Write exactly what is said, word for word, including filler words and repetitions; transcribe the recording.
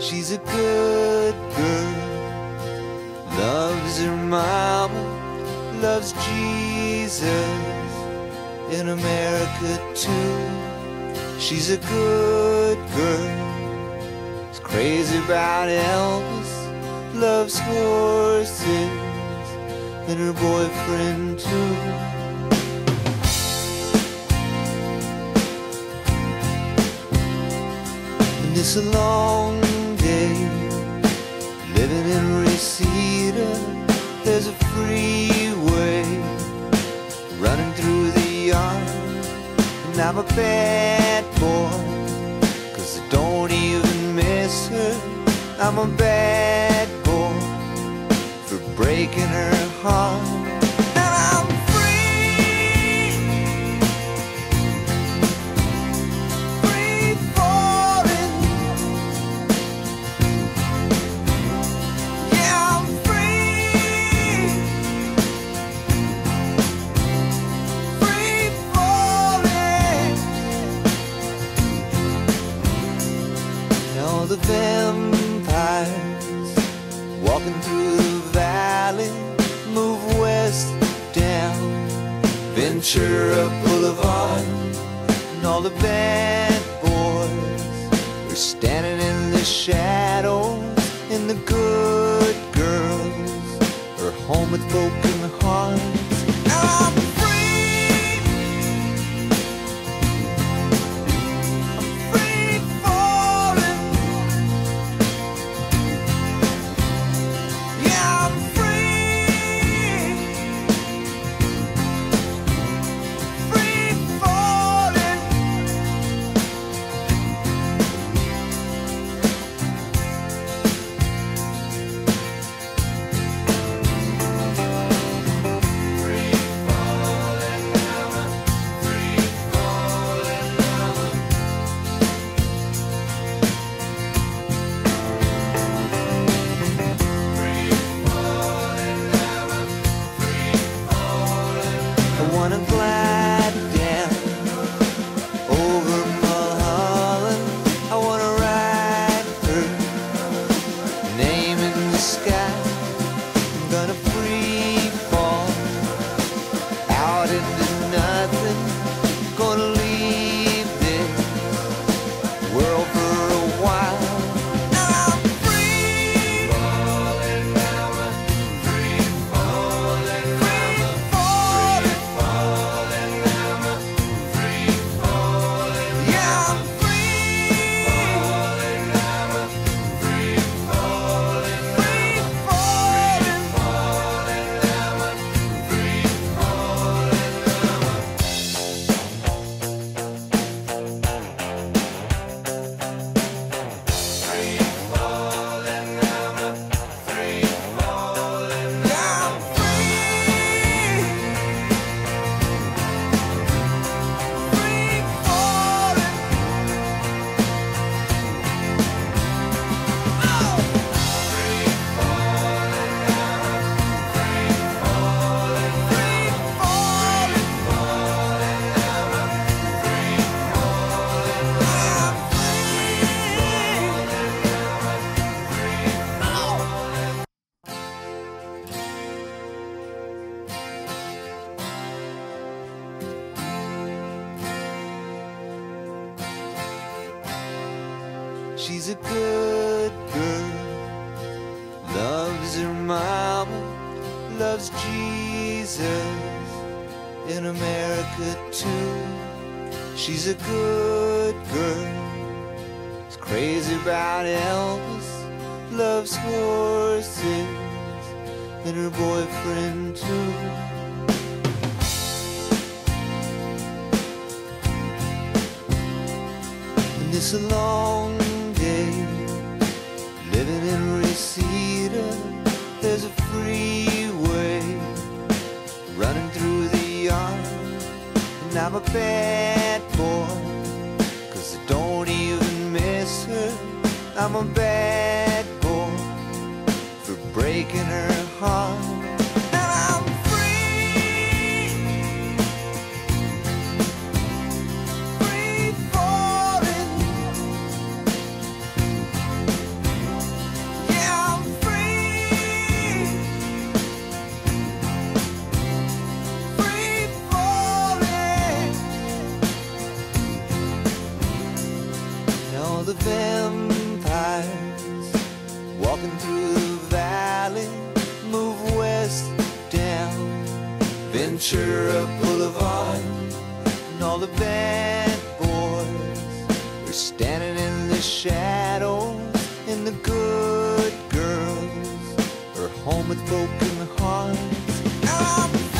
She's a good girl, loves her mama, loves Jesus, in America too. She's a good girl, is crazy about Elvis, loves horses, and her boyfriend too. And it's a long day, living in Reseda. There's a freeway running through the yard, and I'm a bad boy, 'cause I don't even miss her. I'm a bad boy for breaking her heart. And I'm free, free falling. Yeah, I'm free, free falling. And all the vampires walking through the valley move west down Ventura Boulevard, and all the bad boys are standing in the shadows, and the good girls are home with broken hearts. I'm free, I'm free falling. Yeah, I'm free, free falling. Free falling now, free falling now. Free falling now, free falling. I wanna glide down over Mulholland. I wanna write her name in the sky. I'm gonna free fall out into nothing. Gonna leave this world for a while. I'm free falling now, free falling, free falling, falling now, free falling. Yeah, I'm free falling now, free falling, free falling, falling now, free falling now. Free falling now, free falling. Yeah, I'm free, free falling. Oh! Free falling now, free falling, free falling, falling now, free falling. I'm She's a good girl, loves her mama, loves Jesus, in America too. She's a good girl, is crazy about Elvis, loves horses, and her boyfriend too. And it's a long day, living in Reseda. There's a freeway running through the yard, and I'm a bad boy, 'cause I don't even miss her. I'm a bad boy for breaking her heart. And I'm free, free falling. Ventura Boulevard, and all the bad boys are standing in the shadows, and the good girls are home with broken hearts. I'm